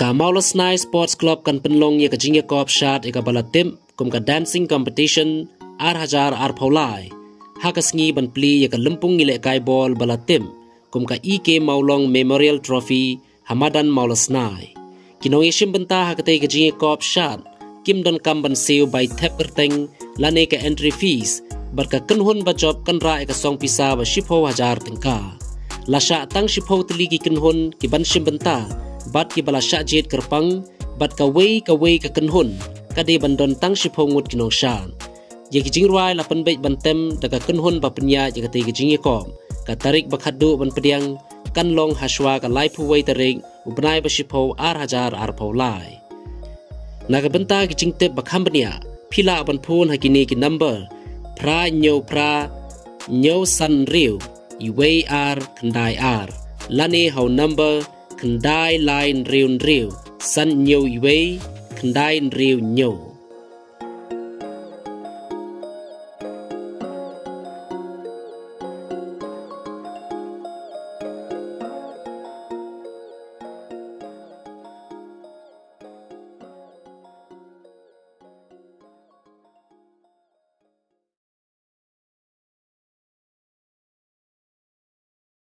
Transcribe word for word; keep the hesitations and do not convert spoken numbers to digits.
ka Maulas Nai Sports Club kan penlong ya ka jingya kop shot ika balatim kum ka dancing competition ar hajar ar paulai hakas ngi ban pli ya ka lempung ngile kai ball balatim kum ka I K Maulong Memorial Trophy Hamadan Maulas Nai kinong isim benta hakate ka jingya kop shot kim don kam ban seo by tap kerteng lane ka entry fees bar ka kenhun ba job kan ra ika song pisa ba shipho hajar tengka lasha tang shipho tli ki kenhun ki ban sim benta bat ki bala sha jet kerpang bat ka wei ka wei ka kenhun ka de bandon tang shipong ngut kinong shan ye ki jingrai la pan bait bantem daga kenhun ba penya ye ka te ki jingi kom ka tarik bakhadu ban pediang kan long haswa ka lai pu wei tarik ubnai ba shipo ar hajar ar paulai naga benta ki jingte bakham bania phila ban phun hakini ki number pra nyo pra nyo san riu I wei ar kandai ar lani how number Kendai lain riu riu san nyo iwei kendai riu nyo